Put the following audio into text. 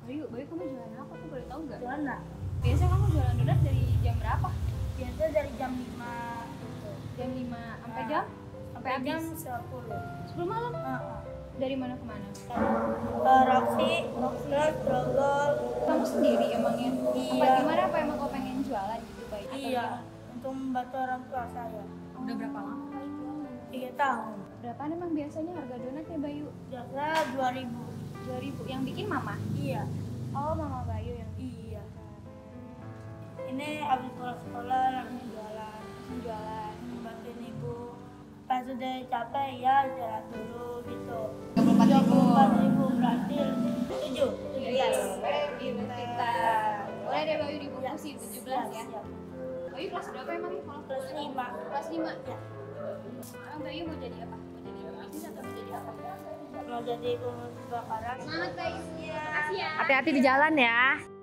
Bayu kamu jualan apa? Aku boleh tahu nggak? Jualan. Biasa kamu jualan donat dari jam berapa? Biasa dari jam 5 gitu. Jam 5 sampai jam? Sampai jam habis? 10. 10 malam? Dari mana ke mana? Roxy, terus Grogol. Kamu sendiri emangnya? Iya. Apa gimana? Apa emang kau pengen jualan gitu Bayu? Atau Iya, gimana? untuk membantu orang tua saya. Udah berapa lama Bayu jualan? 3 tahun. Berapaan emang biasanya harga donatnya Bayu? Biasa 2.000. 2.000. Yang bikin mama? Iya. Oh, mama Bayu yang Iya. Ini habis pulang sekolah langsung jualan. jualan. Bantuin ibu. Pas sudah capek ya jalan dulu gitu. 24.000. 24.000 berarti 7. Yes. Pintar. Boleh deh Bayu dibungkusin 17 ya. Siap. Bayu kelas berapa emangnya kalau Kelas 5. kelas 5? Ya. Emang Bayu mau jadi apa? Mau jadi pebisnis atau mau jadi apa? Mau jadi pemadam kebakaran. Semangat Bayu. Makasih ya. Hati-hati di jalan ya.